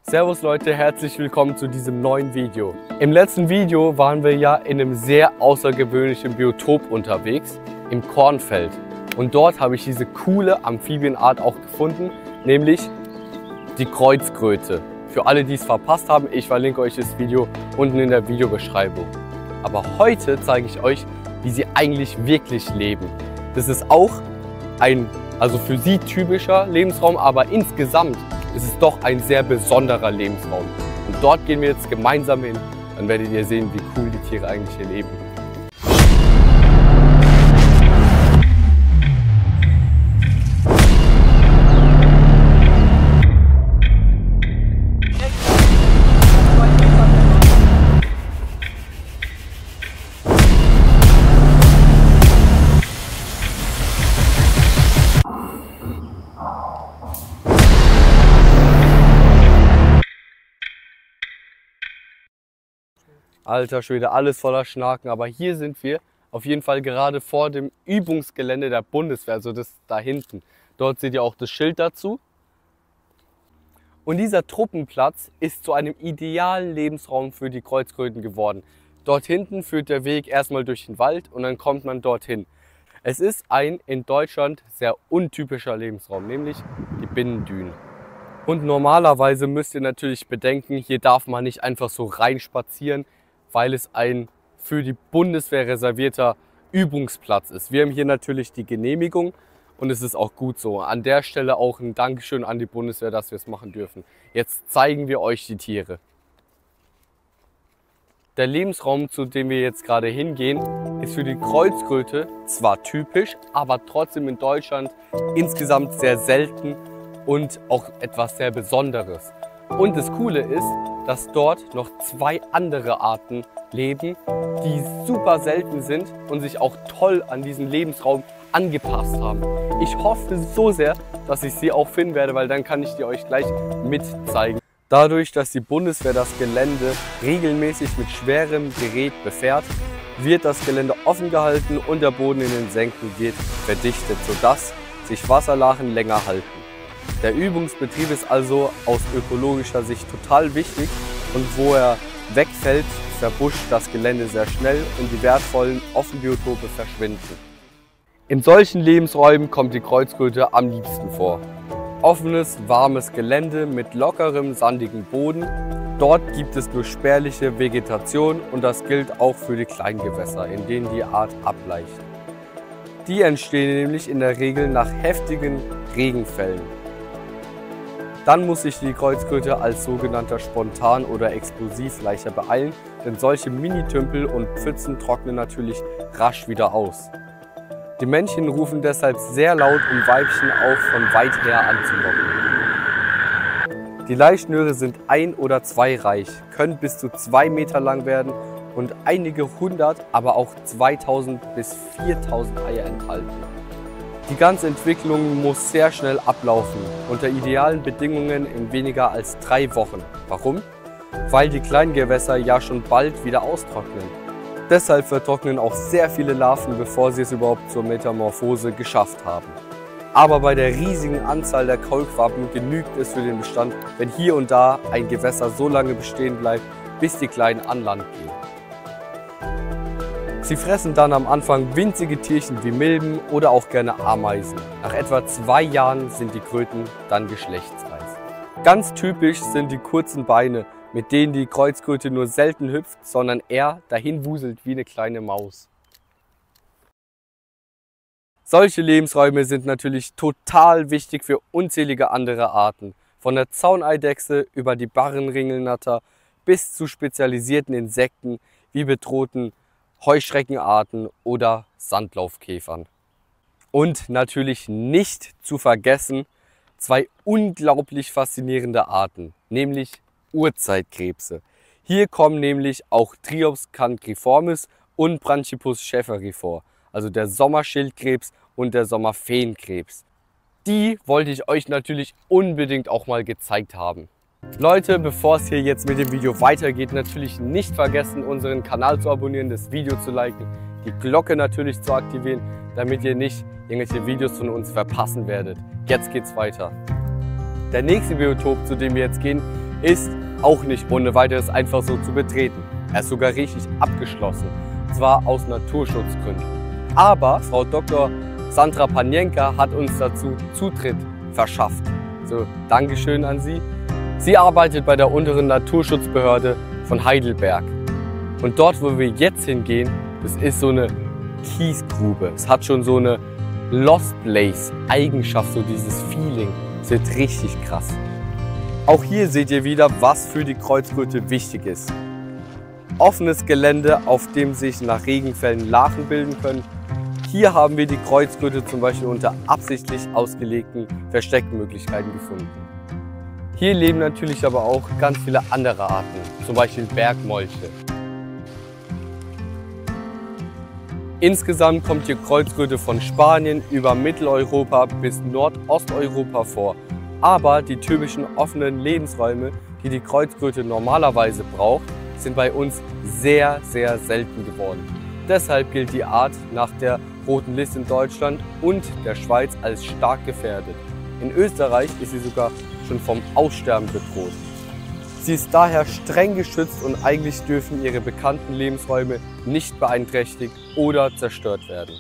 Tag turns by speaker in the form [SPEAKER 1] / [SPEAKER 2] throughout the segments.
[SPEAKER 1] Servus Leute, herzlich willkommen zu diesem neuen Video. Im letzten Video waren wir ja in einem sehr außergewöhnlichen Biotop unterwegs, im Kornfeld. Und dort habe ich diese coole Amphibienart auch gefunden, nämlich die Kreuzkröte. Für alle, die es verpasst haben, ich verlinke euch das Video unten in der Videobeschreibung. Aber heute zeige ich euch, wie sie eigentlich wirklich leben. Das ist auch ein, also für sie typischer Lebensraum, aber insgesamt ist es doch ein sehr besonderer Lebensraum. Und dort gehen wir jetzt gemeinsam hin, dann werdet ihr sehen, wie cool die Tiere eigentlich hier leben. Alter Schwede, alles voller Schnaken, aber hier sind wir auf jeden Fall gerade vor dem Übungsgelände der Bundeswehr, also das da hinten. Dort seht ihr auch das Schild dazu. Und dieser Truppenplatz ist zu einem idealen Lebensraum für die Kreuzkröten geworden. Dort hinten führt der Weg erstmal durch den Wald und dann kommt man dorthin. Es ist ein in Deutschland sehr untypischer Lebensraum, nämlich die Binnendünen. Und normalerweise müsst ihr natürlich bedenken, hier darf man nicht einfach so reinspazieren, weil es ein für die Bundeswehr reservierter Übungsplatz ist. Wir haben hier natürlich die Genehmigung und es ist auch gut so. An der Stelle auch ein Dankeschön an die Bundeswehr, dass wir es machen dürfen. Jetzt zeigen wir euch die Tiere. Der Lebensraum, zu dem wir jetzt gerade hingehen, ist für die Kreuzkröte zwar typisch, aber trotzdem in Deutschland insgesamt sehr selten und auch etwas sehr Besonderes. Und das Coole ist, dass dort noch zwei andere Arten leben, die super selten sind und sich auch toll an diesen Lebensraum angepasst haben. Ich hoffe so sehr, dass ich sie auch finden werde, weil dann kann ich die euch gleich mit zeigen. Dadurch, dass die Bundeswehr das Gelände regelmäßig mit schwerem Gerät befährt, wird das Gelände offen gehalten und der Boden in den Senken wird verdichtet, sodass sich Wasserlachen länger halten. Der Übungsbetrieb ist also aus ökologischer Sicht total wichtig und wo er wegfällt, verbuscht das Gelände sehr schnell und die wertvollen Offenbiotope verschwinden. In solchen Lebensräumen kommt die Kreuzkröte am liebsten vor. Offenes, warmes Gelände mit lockerem, sandigem Boden. Dort gibt es nur spärliche Vegetation und das gilt auch für die Kleingewässer, in denen die Art ableicht. Die entstehen nämlich in der Regel nach heftigen Regenfällen. Dann muss sich die Kreuzkröte als sogenannter Spontan- oder Explosivleicher beeilen, denn solche Minitümpel und Pfützen trocknen natürlich rasch wieder aus. Die Männchen rufen deshalb sehr laut, um Weibchen auch von weit her anzulocken. Die Laichschnüre sind 1 oder 2 reich, können bis zu 2 Meter lang werden und einige hundert, aber auch 2000 bis 4000 Eier enthalten. Die ganze Entwicklung muss sehr schnell ablaufen, unter idealen Bedingungen in weniger als 3 Wochen. Warum? Weil die Kleingewässer ja schon bald wieder austrocknen. Deshalb vertrocknen auch sehr viele Larven, bevor sie es überhaupt zur Metamorphose geschafft haben. Aber bei der riesigen Anzahl der Kaulquappen genügt es für den Bestand, wenn hier und da ein Gewässer so lange bestehen bleibt, bis die Kleinen an Land gehen. Sie fressen dann am Anfang winzige Tierchen wie Milben oder auch gerne Ameisen. Nach etwa 2 Jahren sind die Kröten dann geschlechtsreif. Ganz typisch sind die kurzen Beine, mit denen die Kreuzkröte nur selten hüpft, sondern eher dahin wuselt wie eine kleine Maus. Solche Lebensräume sind natürlich total wichtig für unzählige andere Arten. Von der Zauneidechse über die Barrenringelnatter bis zu spezialisierten Insekten wie bedrohten Heuschreckenarten oder Sandlaufkäfern. Und natürlich nicht zu vergessen 2 unglaublich faszinierende Arten, nämlich Urzeitkrebse. Hier kommen nämlich auch Triops cancriformis und Branchippus schäferi vor, also der Sommerschildkrebs und der Sommerfeenkrebs. Die wollte ich euch natürlich unbedingt auch mal gezeigt haben. Leute, bevor es hier jetzt mit dem Video weitergeht, natürlich nicht vergessen, unseren Kanal zu abonnieren, das Video zu liken, die Glocke natürlich zu aktivieren, damit ihr nicht irgendwelche Videos von uns verpassen werdet. Jetzt geht's weiter. Der nächste Biotop, zu dem wir jetzt gehen, ist auch nicht ohne weiteres einfach so zu betreten. Er ist sogar richtig abgeschlossen, zwar aus Naturschutzgründen. Aber Frau Dr. Sandra Panienka hat uns dazu Zutritt verschafft. So, Dankeschön an Sie. Sie arbeitet bei der unteren Naturschutzbehörde von Heidelberg. Und dort, wo wir jetzt hingehen, das ist so eine Kiesgrube. Es hat schon so eine Lost Place Eigenschaft, so dieses Feeling. Es wird richtig krass. Auch hier seht ihr wieder, was für die Kreuzkröte wichtig ist. Offenes Gelände, auf dem sich nach Regenfällen Larven bilden können. Hier haben wir die Kreuzkröte zum Beispiel unter absichtlich ausgelegten Versteckmöglichkeiten gefunden. Hier leben natürlich aber auch ganz viele andere Arten, zum Beispiel Bergmolche. Insgesamt kommt die Kreuzkröte von Spanien über Mitteleuropa bis Nordosteuropa vor. Aber die typischen offenen Lebensräume, die die Kreuzkröte normalerweise braucht, sind bei uns sehr, sehr selten geworden. Deshalb gilt die Art nach der Roten Liste in Deutschland und der Schweiz als stark gefährdet. In Österreich ist sie sogar schon vom Aussterben bedroht. Sie ist daher streng geschützt und eigentlich dürfen ihre bekannten Lebensräume nicht beeinträchtigt oder zerstört werden.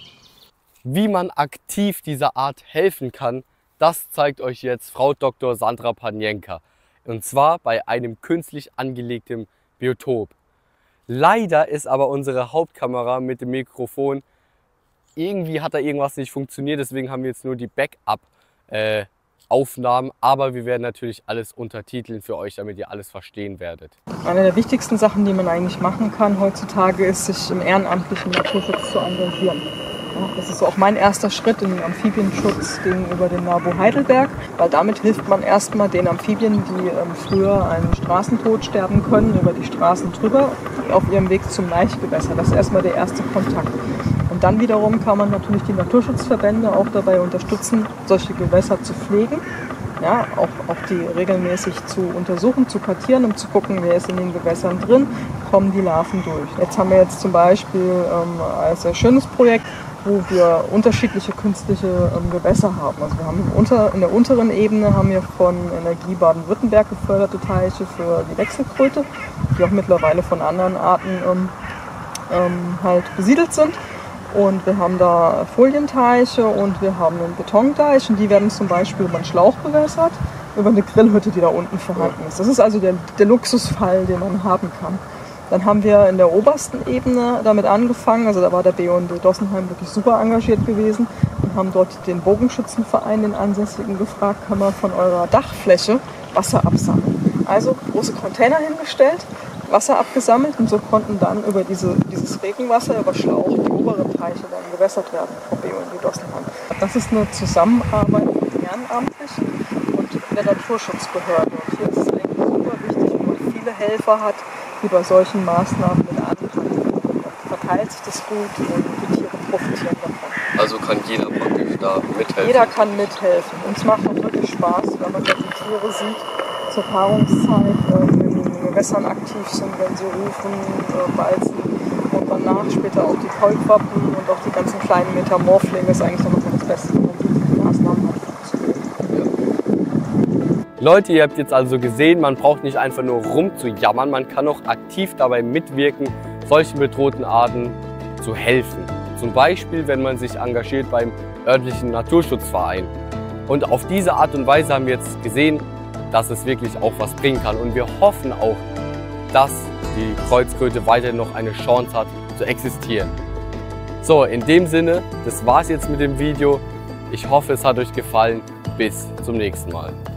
[SPEAKER 1] Wie man aktiv dieser Art helfen kann, das zeigt euch jetzt Frau Dr. Sandra Panienka. Und zwar bei einem künstlich angelegten Biotop. Leider ist aber unsere Hauptkamera mit dem Mikrofon, irgendwie hat da irgendwas nicht funktioniert, deswegen haben wir jetzt nur die Backup-Aufnahmen, aber wir werden natürlich alles untertiteln für euch, damit ihr alles verstehen werdet.
[SPEAKER 2] Eine der wichtigsten Sachen, die man eigentlich machen kann heutzutage, ist, sich im ehrenamtlichen Naturschutz zu engagieren. Ja, das ist so auch mein erster Schritt in den Amphibienschutz gegenüber dem NABU Heidelberg, weil damit hilft man erstmal den Amphibien, die früher einen Straßentod sterben können, über die Straßen drüber, auf ihrem Weg zum Laichgewässer. Das ist erstmal der erste Kontakt. Und dann wiederum kann man natürlich die Naturschutzverbände auch dabei unterstützen, solche Gewässer zu pflegen, ja, auch die regelmäßig zu untersuchen, zu kartieren, um zu gucken, wer ist in den Gewässern drin, kommen die Larven durch. Jetzt haben wir jetzt zum Beispiel ein sehr schönes Projekt, wo wir unterschiedliche künstliche Gewässer haben. Also wir haben in der unteren Ebene haben wir von Energie Baden-Württemberg geförderte Teiche für die Wechselkröte, die auch mittlerweile von anderen Arten halt besiedelt sind. Und wir haben da Folienteiche und wir haben einen Betonteich und die werden zum Beispiel über einen Schlauch bewässert, über eine Grillhütte, die da unten vorhanden ist. Das ist also der Luxusfall, den man haben kann. Dann haben wir in der obersten Ebene damit angefangen, also da war der BUND Dossenheim wirklich super engagiert gewesen und haben dort den Bogenschützenverein, den Ansässigen, gefragt, kann man von eurer Dachfläche Wasser absammeln. Also große Container hingestellt, Wasser abgesammelt und so konnten dann über dieses Regenwasser, über Schlauch, die oberen Teiche dann gewässert werden vom BUND Dossenheim. Das ist eine Zusammenarbeit mit Ehrenamtlichen und der Naturschutzbehörde. Und hier ist es eigentlich super wichtig, wenn man viele Helfer hat, die bei solchen Maßnahmen mit anpacken. Verteilt sich das gut und die Tiere profitieren davon.
[SPEAKER 1] Also kann jeder praktisch da mithelfen?
[SPEAKER 2] Jeder kann mithelfen. Uns macht auch wirklich Spaß, wenn man die Tiere sieht zur Paarungszeit, wenn die in den Gewässern aktiv sind, wenn sie rufen, balzen und danach später auch die Kaulquappen und auch die ganzen kleinen Metamorphlinge. Das ist eigentlich noch das Beste, wenn man die Maßnahmen hat.
[SPEAKER 1] Leute, ihr habt jetzt also gesehen, man braucht nicht einfach nur rumzujammern, man kann auch aktiv dabei mitwirken, solchen bedrohten Arten zu helfen. Zum Beispiel, wenn man sich engagiert beim örtlichen Naturschutzverein. Und auf diese Art und Weise haben wir jetzt gesehen, dass es wirklich auch was bringen kann. Und wir hoffen auch, dass die Kreuzkröte weiterhin noch eine Chance hat zu existieren. So, in dem Sinne, das war's jetzt mit dem Video. Ich hoffe, es hat euch gefallen. Bis zum nächsten Mal.